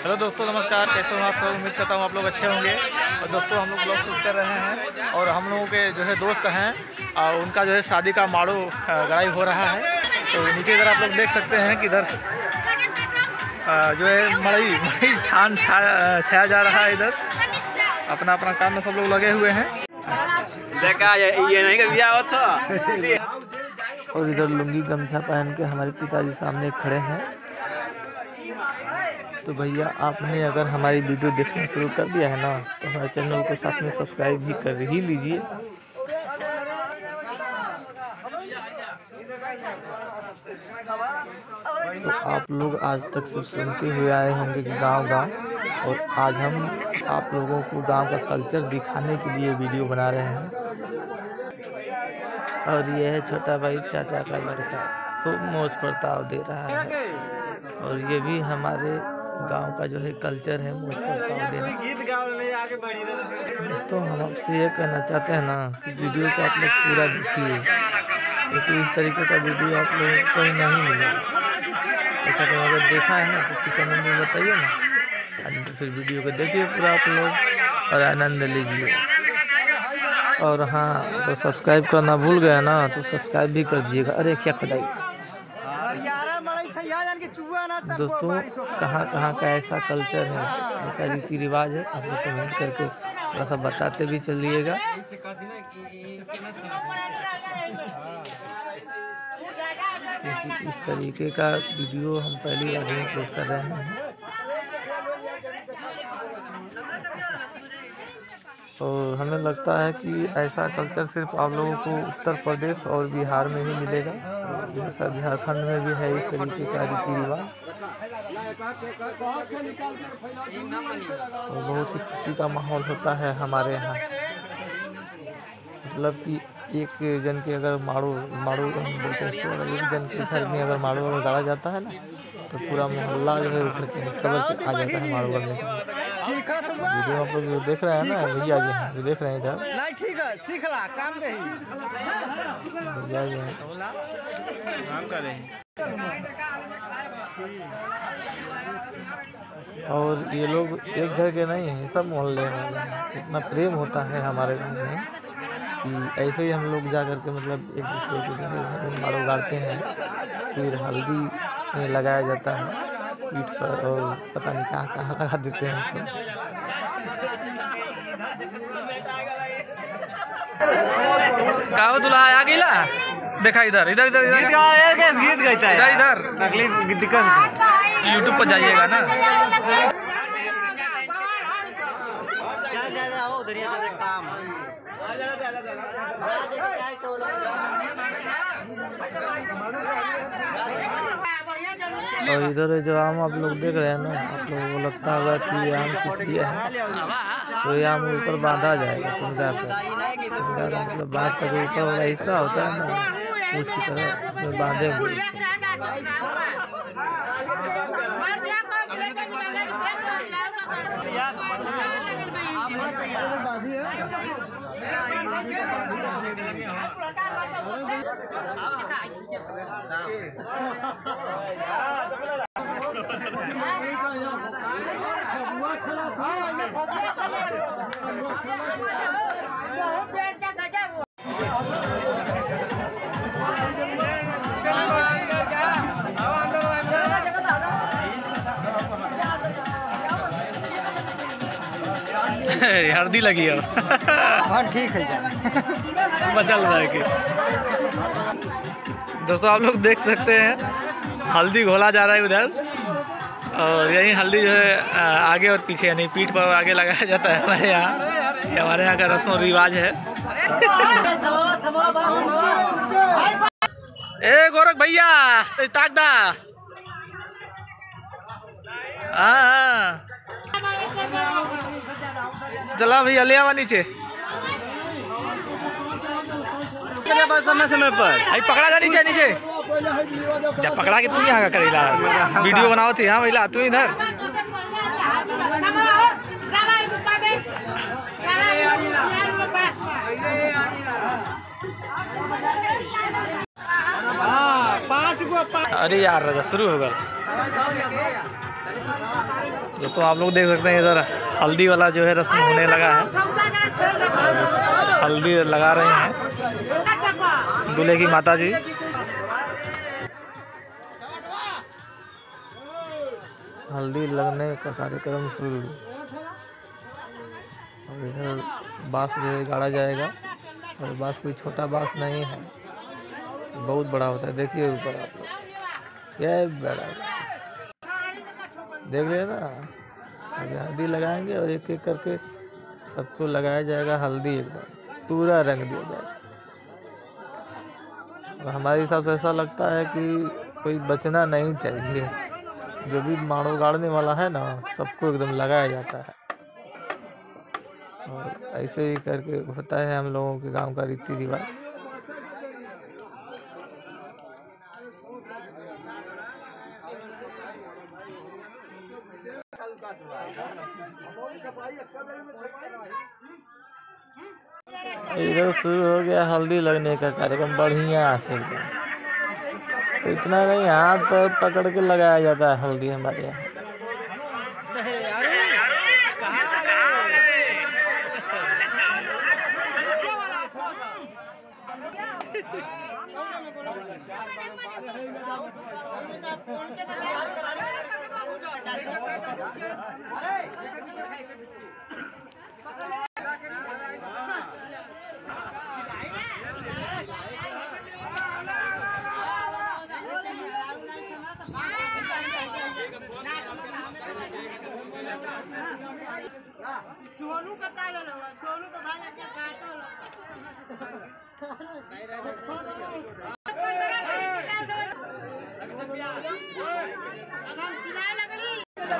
Hello दोस्तों, नमस्कार। कैसे हो आप सब? उम्मीद करता हूँ आप लोग अच्छे होंगे। और दोस्तों, हम लोग ब्लॉग शूट कर रहे हैं और हम लोगों के जो है दोस्त हैं और उनका जो है शादी का माड़ू गड़ाई हो रहा है। तो नीचे इधर आप लोग देख सकते हैं कि इधर जो है मड़ई छान छाया जा रहा है। इधर अपना अपना काम में सब लोग लगे हुए हैं। देखा ये नहीं कर दिया था। और इधर लुंगी गमछा पहन के हमारे पिताजी सामने खड़े हैं। तो भैया, आपने अगर हमारी वीडियो देखना शुरू कर दिया है ना, तो हमारे चैनल को साथ में सब्सक्राइब भी कर ही लीजिए। तो आप लोग आज तक सिर्फ सुनते हुए आए होंगे कि गांव, और आज हम आप लोगों को गांव का कल्चर दिखाने के लिए वीडियो बना रहे हैं। और ये है छोटा भाई, चाचा का लड़का, खूब मौज प्रताप दे रहा है। और ये भी हमारे गांव का जो है कल्चर है, मौज प्रताप देना। दोस्तों, हम आपसे ये कहना चाहते हैं ना कि वीडियो को आप लोग पूरा देखिए, क्योंकि इस तरीके का वीडियो आप लोगों को कहीं नहीं मिलेगा। ऐसा कहीं अगर देखा है ना तो कमेंट में बताइए ना, तो फिर वीडियो को देखिए पूरा आप लोग और आनंद लीजिए। और हाँ, तो सब्सक्राइब करना भूल गया ना, तो सब्सक्राइब भी कर दीजिएगा। अरे क्या खुदाई दोस्तों, कहाँ कहाँ का ऐसा कल्चर है, ऐसा रीति रिवाज है, आप लोग कमेंट करके थोड़ा सा बताते भी चलिएगा। क्योंकि इस तरीके का वीडियो हम पहली बार अपलोड कर रहे हैं। और हमें लगता है कि ऐसा कल्चर सिर्फ आप लोगों को उत्तर प्रदेश और बिहार में ही मिलेगा। जैसा झारखंड में भी है इस तरीके का रीति रिवाज, और बहुत ही खुशी का माहौल होता है हमारे यहाँ। मतलब कि एक जन के अगर माड़ू बोलते हैं इसको, अगर एक जन के घर में अगर माड़ू अगर गाड़ा जाता है ना, तो पूरा मोहल्ला जो है उठ के खबर के आ जाता है माड़ू गड़ने के लिए। वीडियो आप लोग जो देख रहे हैं ना, भैया जी हैं जो देख रहे हैं इधर, नहीं ठीक है, सीख ला काम दे भैया जी हैं काम करे। और ये लोग एक घर के नहीं हैं, सब मोहल्ले वाले हैं। इतना प्रेम होता है हमारे गाँव में कि ऐसे ही हम लोग जा करके मतलब एक दूसरे के घर में माड़ू गाड़ते हैं। फिर हल्दी लगाया जाता है पीठ पर, और पता नहीं कहाँ कहाँ लगा देते हैं सब। काहो दुल्हा आ गईला, देखा इधर इधर इधर इधर गीत गाता है इधर इधर अगली दिक्कत यूट्यूब पर जाइएगा ना। और इधर जो आम आप लोग देख रहे हैं ना, आप लोगों को लगता होगा कि ये आम किस लिए है। तो ये आम ऊपर बांधा जाएगा टुंगा पर। टुंगा का मतलब बांस का जो ऊपर वाला हिस्सा होता है ना, पूछ की तरह, उसमें बांधेंगे इसको। हल्दी लगी अब। हाँ ठीक है बचल रहा है कि दोस्तों, आप लोग देख सकते हैं हल्दी घोला जा रहा है उधर। और यही हल्दी जो है आगे और पीछे, यानी पीठ पर आगे लगाया जाता है हमारे यहाँ। ये हमारे यहाँ का रस्म और रिवाज है। ए गोरख भैया, ताक दा। हाँ चला भैया, ले आवा नीचे। समय पर आई पकड़ा जा नीचे नीचे, जब पकड़ा के तू यहाँ का करेला वीडियो बनाओ थी। हाँ भैया, तू इधर। अरे यार, राजा शुरू होगा। दोस्तों आप लोग देख सकते हैं इधर हल्दी वाला जो है रस्म होने लगा है और हल्दी लगा रहे हैं दूल्हे की माता जी। हल्दी लगने का कार्यक्रम शुरू और इधर बांस जो है गाड़ा जाएगा और बांस कोई छोटा बांस नहीं है, बहुत बड़ा होता है। देखिए ऊपर आप लोग यह बड़ा देख रहे हैं ना। अभी हल्दी लगाएंगे और एक एक करके सबको लगाया जाएगा हल्दी, एकदम पूरा रंग दिया जाएगा। और हमारे हिसाब से ऐसा लगता है कि कोई बचना नहीं चाहिए, जो भी मानो गाड़ने वाला है ना सबको एकदम लगाया जाता है। और ऐसे ही करके होता है हम लोगों के गांव का रीति रिवाज। इधर शुरू हो गया हल्दी लगने का कार्यक्रम बढ़िया से एकदम। इतना नहीं, हाथ पर पकड़ के लगाया जाता है हल्दी हमारे यहाँ। सोनू का कालो लो, सोनू का भाई के काटो लो। हम चिल्लाए लगली।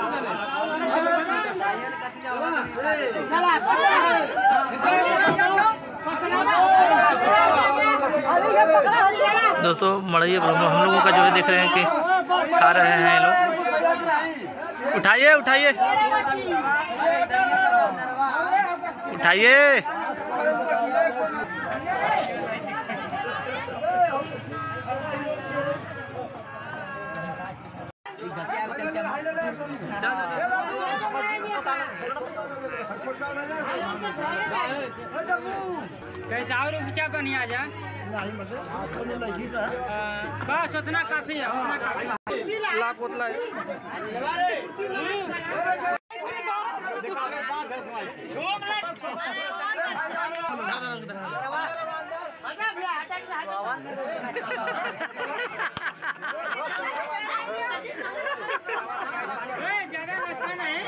दोस्तों मड़ैया हम लोगों का जो है देख रहे हैं कि छा रहे हैं ये लोग। उठाइए उठाइए उठाइए। कैसे और ऊंचा बनी आ जा बस उतना काफी है, उतना काफी। लाभ उतला ज्यादा नुकसान है।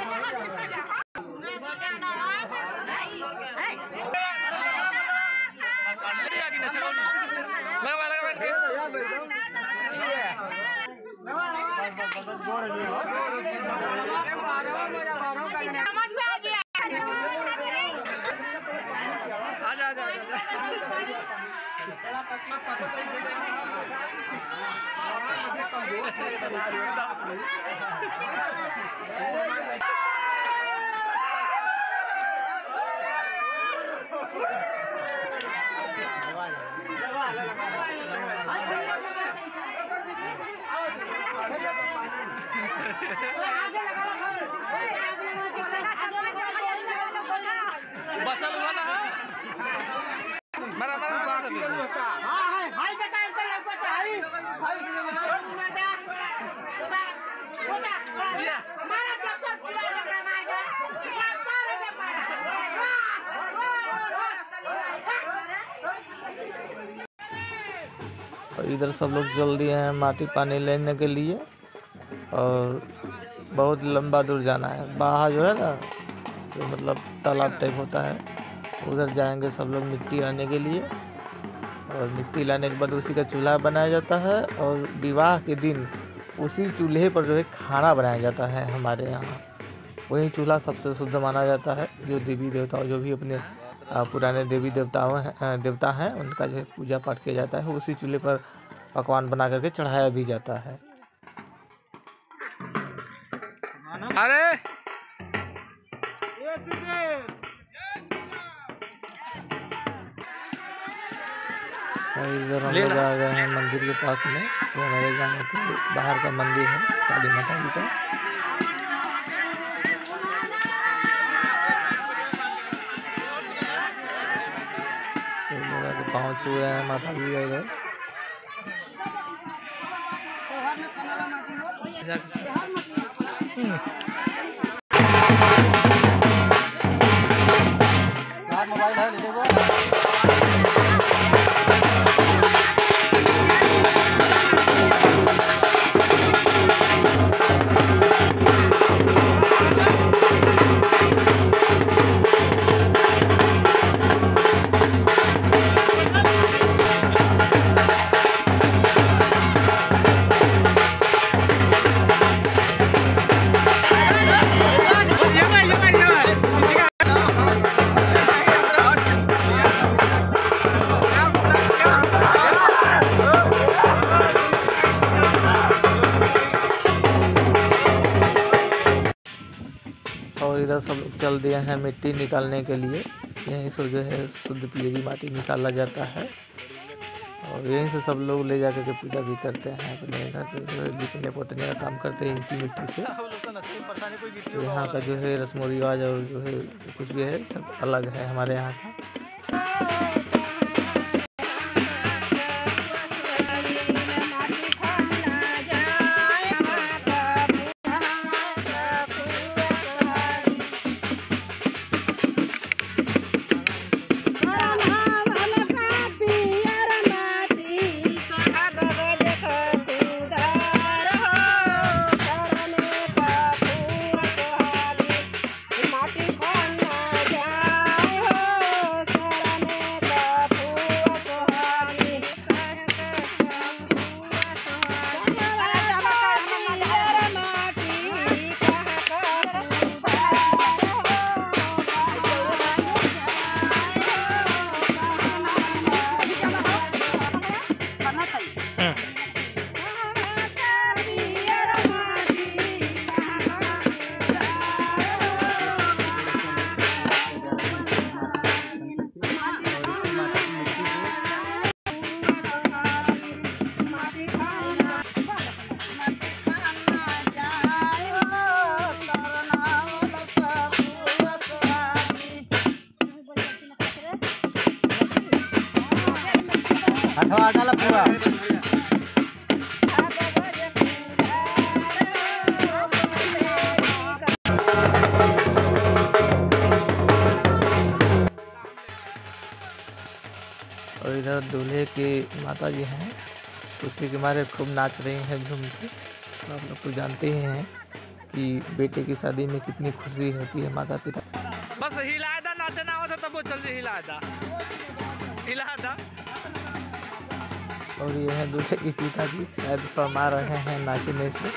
और इधर सब लोग चल दिए हैं माटी पानी लेने के लिए और बहुत लंबा दूर जाना है। बाहर जो है ना जो मतलब तालाब टाइप होता है उधर जाएंगे सब लोग मिट्टी लाने के लिए। और मिट्टी लाने के बाद उसी का चूल्हा बनाया जाता है और विवाह के दिन उसी चूल्हे पर जो है खाना बनाया जाता है। हमारे यहाँ वही चूल्हा सबसे शुद्ध माना जाता है। जो देवी देवता जो भी अपने पुराने देवी देवता हैं उनका जो है पूजा पाठ किया जाता है। उसी चूल्हे पर पकवान बना करके चढ़ाया भी जाता है। अरे इधर हम लोग आ गए हैं मंदिर के पास में। ये हमारे गांव के बाहर का मंदिर है काली माता जी का। छू रहे हैं माता जी का इधर। और इधर सब लोग चल दिए हैं मिट्टी निकालने के लिए। यहीं से जो है शुद्ध पियरी माटी निकाला जाता है और यहीं से सब लोग ले जाकर के पूजा भी करते हैं। अपने घर पे जो है लिपने पोतने का काम करते हैं इसी मिट्टी से। तो यहाँ का जो है रस्म रिवाज और जो है कुछ भी है सब अलग है हमारे यहाँ का। और इधर दूल्हे के माता जी हैं, उसी के मारे खूब नाच रही हैं झूम के। तो आप लोग तो जानते ही हैं कि बेटे की शादी में कितनी खुशी होती है माता पिता। बस हिलाए दा, नाचना होता तब वो जल्दी हिलाए दा। और ये है दूल्हे के पिताजी, शायद शर्मा रहे हैं नाचने से।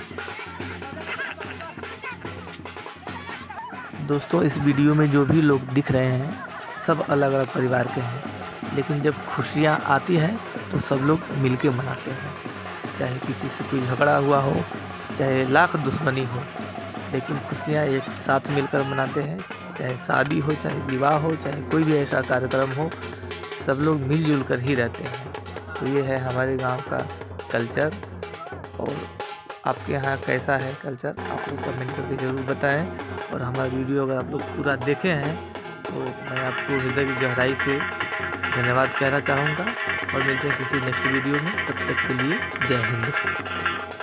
दोस्तों इस वीडियो में जो भी लोग दिख रहे हैं सब अलग अलग परिवार के हैं, लेकिन जब खुशियाँ आती हैं तो सब लोग मिलके मनाते हैं। चाहे किसी से कोई झगड़ा हुआ हो, चाहे लाख दुश्मनी हो, लेकिन खुशियाँ एक साथ मिलकर मनाते हैं। चाहे शादी हो, चाहे विवाह हो, चाहे कोई भी ऐसा कार्यक्रम हो, सब लोग मिलजुल कर ही रहते हैं। तो ये है हमारे गांव का कल्चर। और आपके यहाँ कैसा है कल्चर, आप लोग कमेंट करके ज़रूर बताएं। और हमारा वीडियो अगर आप लोग पूरा देखे हैं तो मैं आपको हृदय की गहराई से धन्यवाद कहना चाहूँगा। और मिलते हैं किसी नेक्स्ट वीडियो में, तब तक के लिए जय हिंद।